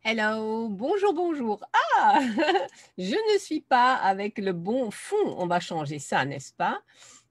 Hello, bonjour, bonjour. Ah, je ne suis pas avec le bon fond. On va changer ça, n'est-ce pas?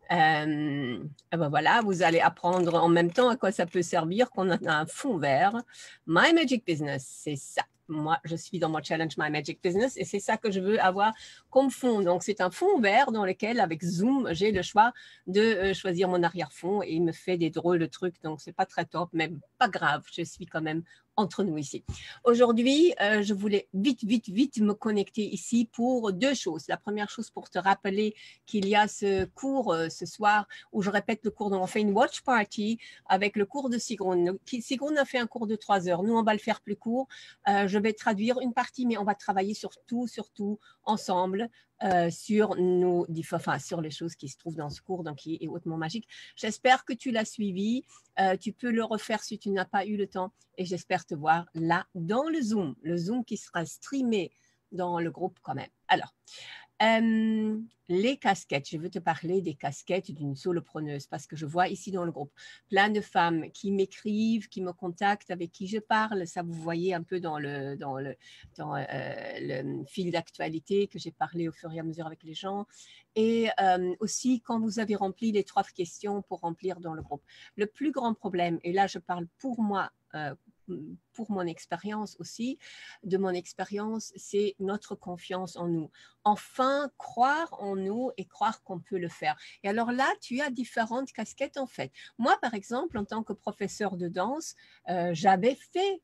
Ben voilà, vous allez apprendre en même temps à quoi ça peut servir qu'on a un fond vert. My Magic Business, c'est ça. Moi, je suis dans mon challenge My Magic Business et c'est ça que je veux avoir comme fond. Donc, c'est un fond vert dans lequel, avec Zoom, j'ai le choix de choisir mon arrière-fond et il me fait des drôles de trucs. Donc, c'est pas très top, mais pas grave. Je suis quand même entre nous ici. Aujourd'hui, je voulais vite, vite, vite me connecter ici pour deux choses. La première chose, pour te rappeler qu'il y a ce cours ce soir où je répète le cours. Donc, on fait une watch party avec le cours de Sigrun. Sigrun a fait un cours de 3 heures. Nous, on va le faire plus court. Je vais traduire une partie, mais on va travailler surtout ensemble sur sur les choses qui se trouvent dans ce cours, donc qui est hautement magique. J'espère que tu l'as suivi. Tu peux le refaire si tu n'as pas eu le temps et j'espère te voir là dans le Zoom qui sera streamé dans le groupe quand même. Alors, les casquettes, je veux te parler des casquettes d'une solopreneuse parce que je vois ici dans le groupe plein de femmes qui m'écrivent, qui me contactent, avec qui je parle. Ça, vous voyez un peu dans le fil d'actualité que j'ai parlé au fur et à mesure avec les gens. Et aussi, quand vous avez rempli les 3 questions pour remplir dans le groupe. Le plus grand problème, et là je parle pour moi, pour mon expérience aussi, de mon expérience, c'est notre confiance en nous. Enfin, croire en nous et croire qu'on peut le faire. Et alors là, tu as différentes casquettes en fait. Moi, par exemple, en tant que professeur de danse, j'avais fait,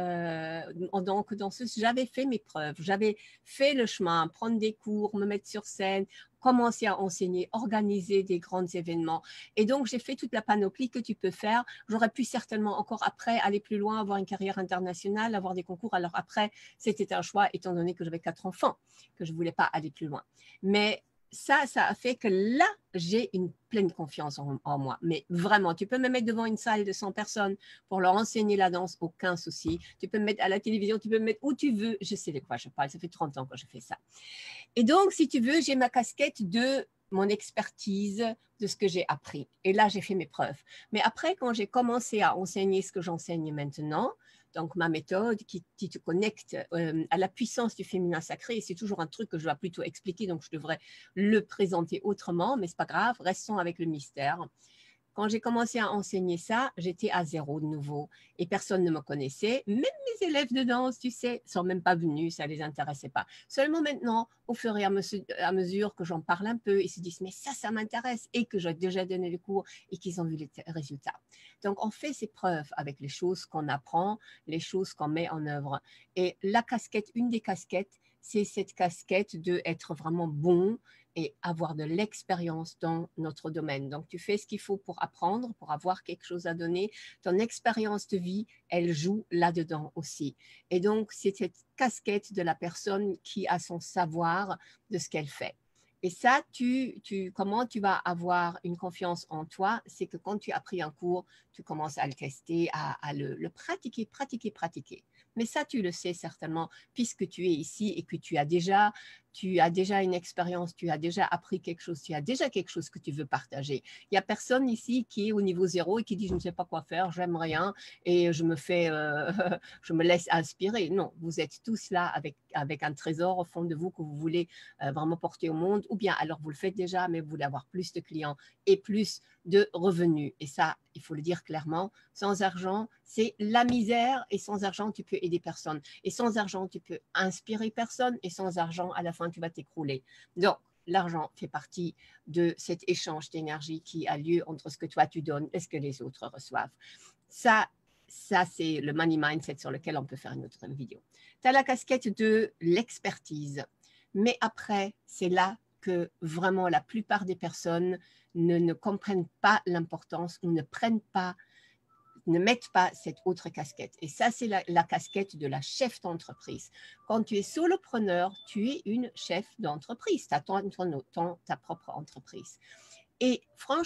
en tant que danseuse, j'avais fait mes preuves, j'avais fait le chemin, prendre des cours, me mettre sur scène, commencer à enseigner, organiser des grands événements. Et donc, j'ai fait toute la panoplie que tu peux faire. J'aurais pu certainement encore après aller plus loin, avoir une carrière internationale, avoir des concours. Alors après, c'était un choix étant donné que j'avais 4 enfants, que je ne voulais pas aller plus loin. Mais ça a fait que là, j'ai une pleine confiance en moi. Mais vraiment, tu peux me mettre devant une salle de 100 personnes pour leur enseigner la danse, aucun souci. Tu peux me mettre à la télévision, tu peux me mettre où tu veux. Je sais de quoi je parle. Ça fait 30 ans que je fais ça. Et donc, si tu veux, j'ai ma casquette de mon expertise, de ce que j'ai appris. Et là, j'ai fait mes preuves. Mais après, quand j'ai commencé à enseigner ce que j'enseigne maintenant, donc ma méthode qui te connecte à la puissance du féminin sacré, c'est toujours un truc que je dois plutôt expliquer, donc je devrais le présenter autrement, mais c'est pas grave, restons avec le mystère. Quand j'ai commencé à enseigner ça, j'étais à zéro de nouveau et personne ne me connaissait. Même mes élèves de danse, tu sais, sont même pas venus, ça les intéressait pas. Seulement maintenant, au fur et à mesure que j'en parle un peu, ils se disent mais ça m'intéresse et que j'ai déjà donné le cours et qu'ils ont vu les résultats. Donc on fait ses preuves avec les choses qu'on apprend, les choses qu'on met en œuvre. Et la casquette, une des casquettes, c'est cette casquette de être vraiment bon et avoir de l'expérience dans notre domaine. Donc, tu fais ce qu'il faut pour apprendre, pour avoir quelque chose à donner. Ton expérience de vie, elle joue là-dedans aussi. Et donc, c'est cette casquette de la personne qui a son savoir de ce qu'elle fait. Et ça, comment tu vas avoir une confiance en toi, c'est que quand tu as pris un cours, tu commences à le tester, à le pratiquer. Mais ça, tu le sais certainement, puisque tu es ici et que tu as déjà une expérience, tu as déjà appris quelque chose, tu as déjà quelque chose que tu veux partager. Il n'y a personne ici qui est au niveau zéro et qui dit je ne sais pas quoi faire, j'aime rien et je me laisse inspirer. Non, vous êtes tous là avec un trésor au fond de vous que vous voulez vraiment porter au monde, ou bien alors vous le faites déjà, mais vous voulez avoir plus de clients et plus de revenus. Et ça, il faut le dire clairement, sans argent, c'est la misère et sans argent, tu peux aider personne. Et sans argent, tu peux inspirer personne et sans argent, à la fin, tu vas t'écrouler. Donc, l'argent fait partie de cet échange d'énergie qui a lieu entre ce que toi tu donnes et ce que les autres reçoivent. Ça c'est le money mindset sur lequel on peut faire une autre vidéo. Tu as la casquette de l'expertise. Mais après, c'est là que vraiment la plupart des personnes ne comprennent pas l'importance ou ne mettent pas cette autre casquette. Et ça, c'est la casquette de la chef d'entreprise. Quand tu es solopreneur, tu es une chef d'entreprise. Tu as ta propre entreprise. Et franchement,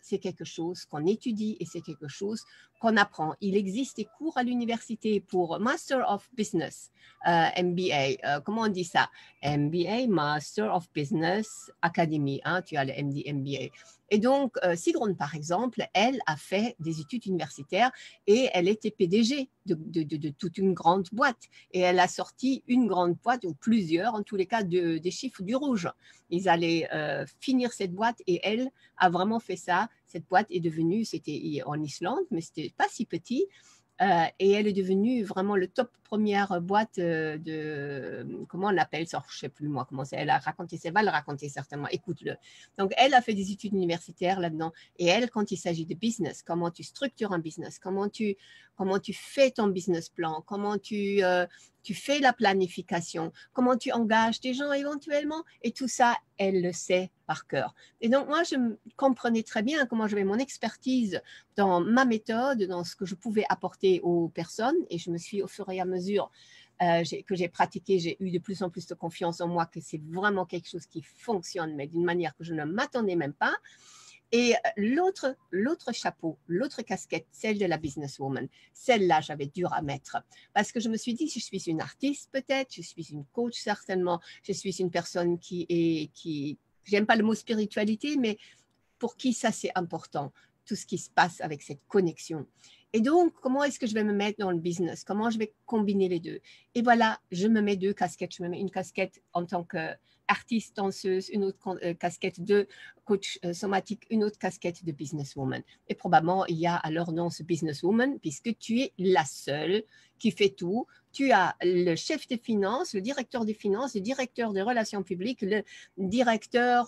c'est quelque chose qu'on étudie et c'est quelque chose qu'on apprend. Il existe des cours à l'université pour Master of Business, MBA. Comment on dit ça? MBA, Master of Business Academy. Hein, tu as le MD, MBA. Et donc, Sigrun, par exemple, elle a fait des études universitaires et elle était PDG de toute une grande boîte. Et elle a sorti une grande boîte, ou plusieurs, en tous les cas, des chiffres du rouge. Ils allaient finir cette boîte et elle a vraiment fait ça. Cette boîte est devenue, c'était en Islande, mais c'était pas si petit. Et elle est devenue vraiment le top première boîte comment on appelle ça, je ne sais plus moi comment c'est, elle a raconté, ça va le raconter certainement, écoute-le. Donc elle a fait des études universitaires là-dedans et elle, quand il s'agit de business, comment tu structures un business, comment tu fais ton business plan, comment tu fais la planification, comment tu engages des gens éventuellement et tout ça, elle le sait par cœur. Et donc moi, je comprenais très bien comment j'avais mon expertise dans ma méthode, dans ce que je pouvais apporter aux personnes et je me suis au fur et à mesure que j'ai pratiqué, j'ai eu de plus en plus de confiance en moi que c'est vraiment quelque chose qui fonctionne, mais d'une manière que je ne m'attendais même pas. Et l'autre chapeau, l'autre casquette, celle de la businesswoman, celle-là, j'avais dur à mettre. Parce que je me suis dit, je suis une artiste peut-être, je suis une coach certainement, je suis une personne j'aime pas le mot spiritualité, mais pour qui ça c'est important, tout ce qui se passe avec cette connexion. Et donc, comment est-ce que je vais me mettre dans le business? Comment je vais combiner les deux? Et voilà, je me mets deux casquettes. Je me mets une casquette en tant qu'artiste, danseuse, une autre casquette de coach somatique, une autre casquette de businesswoman. Et probablement, il y a alors dans ce businesswoman, puisque tu es la seule qui fait tout. Tu as le chef des finances, le directeur des finances, le directeur des relations publiques, le directeur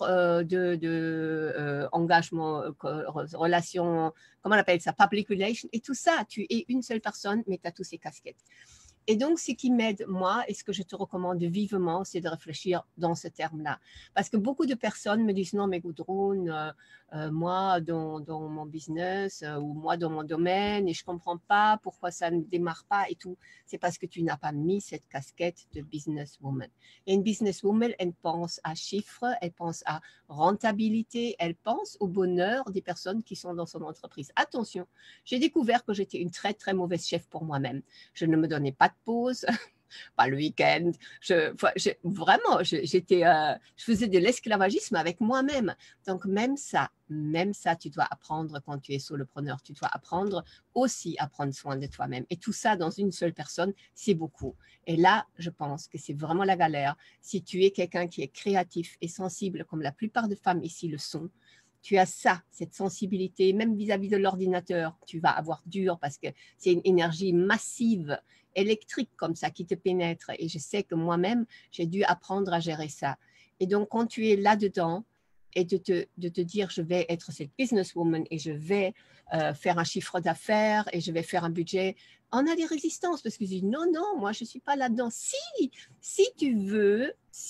engagement, relations, comment on appelle ça, public relations, et tout ça, tu es une seule personne, mais tu as tous ces casquettes. Et donc, ce qui m'aide, moi, et ce que je te recommande vivement, c'est de réfléchir dans ce terme-là. Parce que beaucoup de personnes me disent, non, mais Gudrun, moi, dans mon business ou moi, dans mon domaine, et je ne comprends pas pourquoi ça ne démarre pas et tout. C'est parce que tu n'as pas mis cette casquette de businesswoman. Et une businesswoman, elle pense à chiffres, elle pense à rentabilité, elle pense au bonheur des personnes qui sont dans son entreprise. Attention, j'ai découvert que j'étais une très, très mauvaise chef pour moi-même. Je ne me donnais pas de pause, pas le week-end. Vraiment, je faisais de l'esclavagisme avec moi-même. Donc, même ça, tu dois apprendre quand tu es solopreneur. Tu dois apprendre aussi à prendre soin de toi-même. Et tout ça dans une seule personne, c'est beaucoup. Et là, je pense que c'est vraiment la galère. Si tu es quelqu'un qui est créatif et sensible, comme la plupart des femmes ici le sont, tu as ça, cette sensibilité, même vis-à-vis de l'ordinateur, tu vas avoir dur parce que c'est une énergie massive, électrique comme ça, qui te pénètre. Et je sais que moi-même, j'ai dû apprendre à gérer ça. Et donc, quand tu es là-dedans et de te dire, je vais être cette businesswoman et je vais faire un chiffre d'affaires et je vais faire un budget, on a des résistances parce que je dis, non, non, moi, je ne suis pas là-dedans. Si tu veux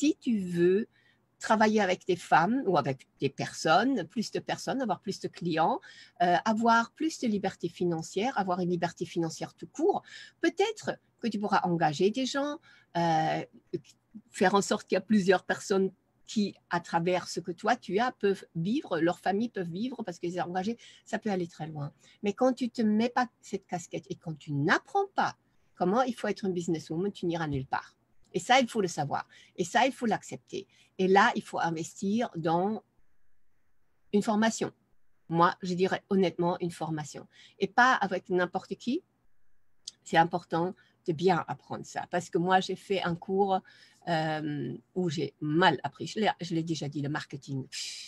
travailler avec des femmes ou avec des personnes, avoir plus de clients, avoir plus de liberté financière, avoir une liberté financière tout court. Peut-être que tu pourras engager des gens, faire en sorte qu'il y a plusieurs personnes qui, à travers ce que toi tu as, peuvent vivre, leurs familles peuvent vivre parce qu'ils sont engagés, ça peut aller très loin. Mais quand tu ne te mets pas cette casquette et quand tu n'apprends pas comment il faut être une businesswoman, tu n'iras nulle part. Et ça, il faut le savoir. Et ça, il faut l'accepter. Et là, il faut investir dans une formation. Moi, je dirais honnêtement une formation. Et pas avec n'importe qui. C'est important de bien apprendre ça. Parce que moi, j'ai fait un cours où j'ai mal appris. Je l'ai déjà dit, le marketing.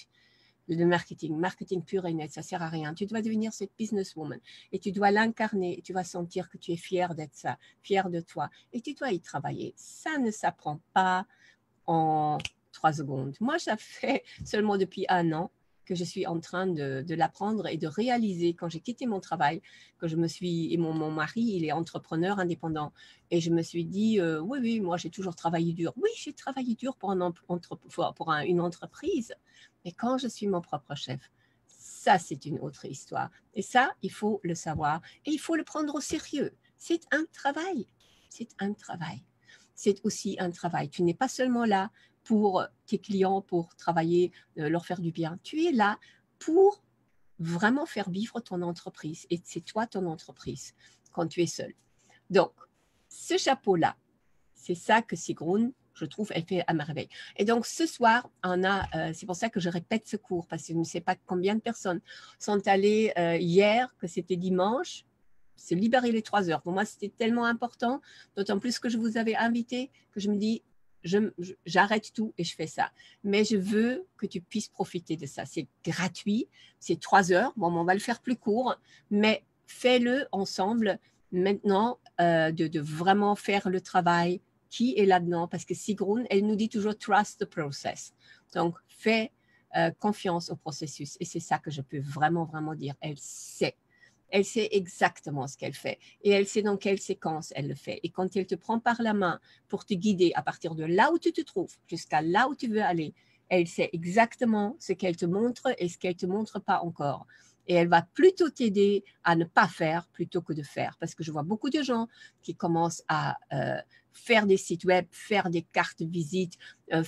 Marketing pur et net, ça ne sert à rien. Tu dois devenir cette businesswoman et tu dois l'incarner. Tu vas sentir que tu es fier d'être ça, fier de toi et tu dois y travailler. Ça ne s'apprend pas en 3 secondes. Moi, ça fait seulement depuis 1 an que je suis en train de l'apprendre et de réaliser quand j'ai quitté mon travail, que je me suis, et mon mari, il est entrepreneur indépendant, et je me suis dit, oui, moi j'ai toujours travaillé dur. Oui, j'ai travaillé dur pour une entreprise, mais quand je suis mon propre chef, ça c'est une autre histoire. Et ça, il faut le savoir et il faut le prendre au sérieux. C'est un travail, c'est un travail. C'est aussi un travail. Tu n'es pas seulement là pour tes clients, pour travailler, leur faire du bien. Tu es là pour vraiment faire vivre ton entreprise. Et c'est toi ton entreprise quand tu es seul. Donc, ce chapeau-là, c'est ça que Sigrun, je trouve, elle fait à merveille. Et donc, ce soir, c'est pour ça que je répète ce cours, parce que je ne sais pas combien de personnes sont allées hier, que c'était dimanche, se libérer les 3 heures. Pour moi, c'était tellement important, d'autant plus que je vous avais invité, que je me dis, j'arrête tout et je fais ça. Mais je veux que tu puisses profiter de ça. C'est gratuit, c'est 3 heures. Bon, on va le faire plus court, mais fais-le ensemble maintenant, de vraiment faire le travail qui est là-dedans, parce que Sigrun, elle nous dit toujours trust the process. Donc, fais confiance au processus. Et c'est ça que je peux vraiment, vraiment dire. Elle sait. Elle sait exactement ce qu'elle fait et elle sait dans quelle séquence elle le fait. Et quand elle te prend par la main pour te guider à partir de là où tu te trouves jusqu'à là où tu veux aller, elle sait exactement ce qu'elle te montre et ce qu'elle ne te montre pas encore. Et elle va plutôt t'aider à ne pas faire plutôt que de faire. Parce que je vois beaucoup de gens qui commencent à faire des sites web, faire des cartes visite,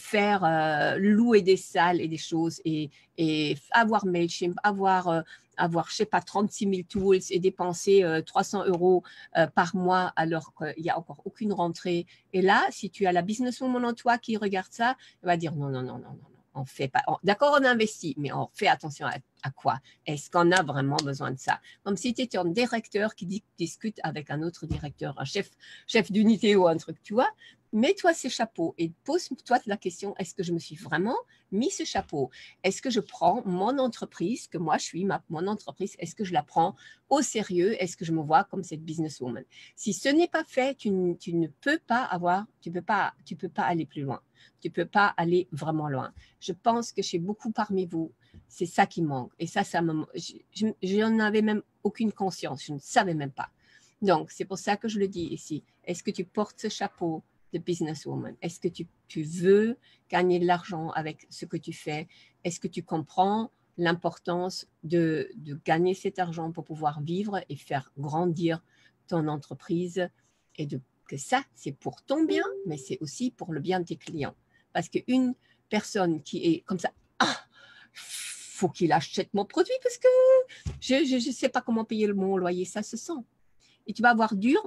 louer des salles et des choses et avoir Mailchimp, avoir, je sais pas, 36 000 tools et dépenser 300 € par mois alors qu'il n'y a encore aucune rentrée. Et là, si tu as la businesswoman en toi qui regarde ça, elle va dire non, non, non, non, non, non. On fait pas. D'accord, on investit, mais on fait attention à quoi? Est-ce qu'on a vraiment besoin de ça? Comme si tu étais un directeur qui discute avec un autre directeur, un chef d'unité ou un truc, tu vois? Mets-toi ces chapeaux et pose-toi la question, est-ce que je me suis vraiment mis ce chapeau? Est-ce que je prends mon entreprise, que moi je suis mon entreprise, est-ce que je la prends au sérieux? Est-ce que je me vois comme cette businesswoman? Si ce n'est pas fait, tu ne peux pas tu peux pas aller plus loin. Tu ne peux pas aller vraiment loin. Je pense que chez beaucoup parmi vous, c'est ça qui manque. Et ça je n'en avais même aucune conscience. Je ne savais même pas. Donc, c'est pour ça que je le dis ici. Est-ce que tu portes ce chapeau de businesswoman? Est-ce que tu veux gagner de l'argent avec ce que tu fais? Est-ce que tu comprends l'importance de gagner cet argent pour pouvoir vivre et faire grandir ton entreprise et que ça, c'est pour ton bien, mais c'est aussi pour le bien de tes clients. Parce qu'une personne qui est comme ça, ah, faut qu'il achète mon produit parce que je ne sais pas comment payer mon loyer, ça se sent. Et tu vas avoir dur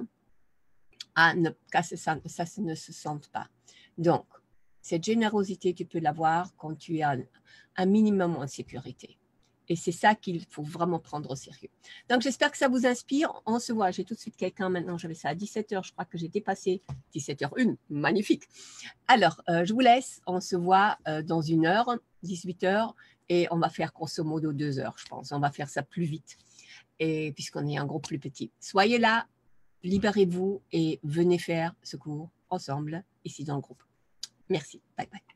à ne que ça ne se sente pas. Donc, cette générosité, tu peux l'avoir quand tu as un minimum en sécurité. Et c'est ça qu'il faut vraiment prendre au sérieux. Donc, j'espère que ça vous inspire. On se voit. J'ai tout de suite quelqu'un maintenant. J'avais ça à 17h. Je crois que j'ai dépassé 17h01. Magnifique. Alors, je vous laisse. On se voit dans 1 heure, 18h. Et on va faire grosso modo 2 heures, je pense. On va faire ça plus vite. Et puisqu'on est un groupe plus petit. Soyez là. Libérez-vous et venez faire ce cours ensemble ici dans le groupe. Merci. Bye bye.